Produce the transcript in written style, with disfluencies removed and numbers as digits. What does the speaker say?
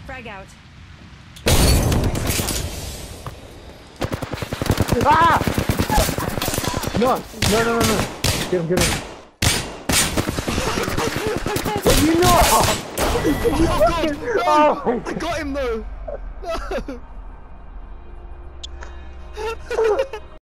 Frag out. Ah! No. Get him. You know! Oh god! No! Oh. I got him though! No!